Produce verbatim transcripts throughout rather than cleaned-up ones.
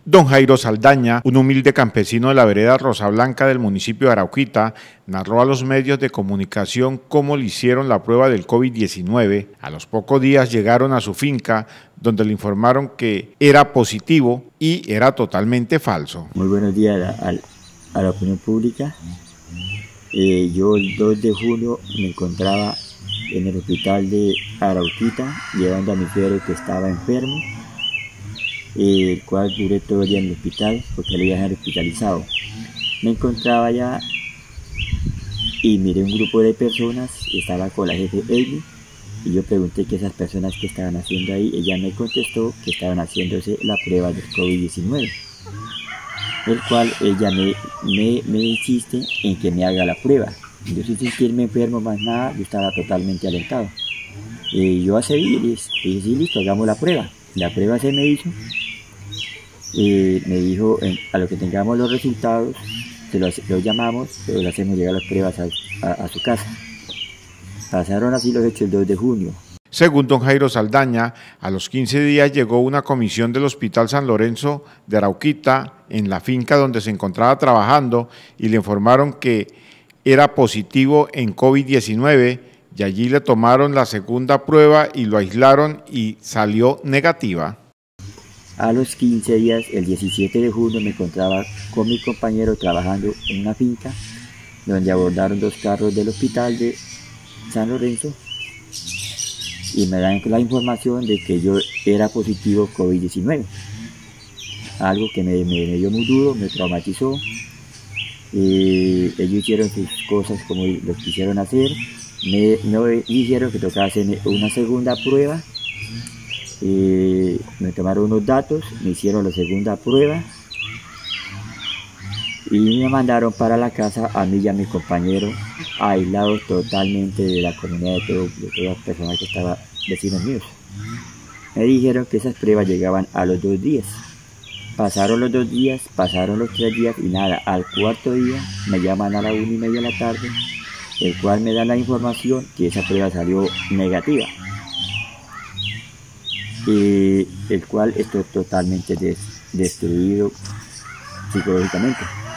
Don Jairo Saldaña, un humilde campesino de la vereda Rosablanca del municipio de Arauquita, narró a los medios de comunicación cómo le hicieron la prueba del COVID diecinueve. A los pocos días llegaron a su finca, donde le informaron que era positivo y era totalmente falso. Muy buenos días a, a, a la opinión pública. Eh, yo el dos de julio me encontraba en el hospital de Arauquita, llevando a mi suegro que estaba enfermo, eh, el cual duré todo el día en el hospital porque le iban a ser hospitalizado. Me encontraba allá y miré un grupo de personas, estaba con la jefe Amy, y yo pregunté qué esas personas que estaban haciendo ahí. Ella me contestó que estaban haciéndose la prueba del COVID diecinueve, el cual ella me, me, me insiste en que me haga la prueba. Yo sin sentirme enfermo más nada, yo estaba totalmente alentado. Eh, yo accedí y dije, sí, listo, hagamos la prueba. La prueba se me hizo. Eh, me dijo, en, a lo que tengamos los resultados, se los, los llamamos, pero le hacemos llegar las pruebas a, a, a su casa. Pasaron así los hechos el dos de junio. Según don Jairo Saldaña, a los quince días llegó una comisión del Hospital San Lorenzo de Arauquita en la finca donde se encontraba trabajando y le informaron que era positivo en COVID diecinueve y allí le tomaron la segunda prueba y lo aislaron y salió negativa. A los quince días, el diecisiete de junio, me encontraba con mi compañero trabajando en una finca donde abordaron dos carros del hospital de San Lorenzo y me dan la información de que yo era positivo COVID diecinueve. Algo que me, me, me dio muy duro, me traumatizó. Eh, ellos hicieron sus cosas como lo quisieron hacer. Me, me dijeron que tocaba hacer una segunda prueba. Eh, me tomaron unos datos, me hicieron la segunda prueba y me mandaron para la casa a mí y a mi compañero, aislados totalmente de la comunidad, de, todo, de todas las personas que estaban vecinos míos. Me dijeron que esas pruebas llegaban a los dos días. Pasaron los dos días, pasaron los tres días y nada, al cuarto día me llaman a la una y media de la tarde, el cual me da la información que esa prueba salió negativa. Eh, el cual estoy totalmente des, destruido psicológicamente.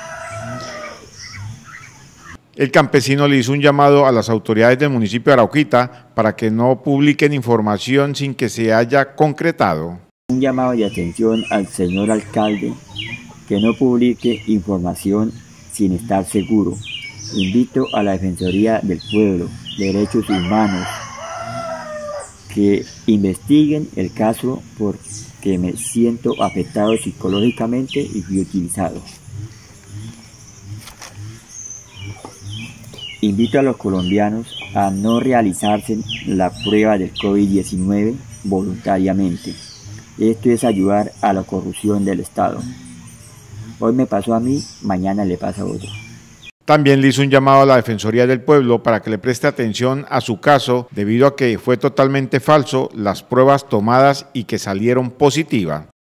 El campesino le hizo un llamado a las autoridades del municipio de Arauquita para que no publiquen información sin que se haya concretado. Un llamado de atención al señor alcalde que no publique información sin estar seguro. Invito a la Defensoría del Pueblo, Derechos Humanos, que investiguen el caso porque me siento afectado psicológicamente y fui utilizado. Invito a los colombianos a no realizarse la prueba del COVID diecinueve voluntariamente. Esto es ayudar a la corrupción del Estado. Hoy me pasó a mí, mañana le pasa a otro. También le hizo un llamado a la Defensoría del Pueblo para que le preste atención a su caso debido a que fue totalmente falso las pruebas tomadas y que salieron positivas.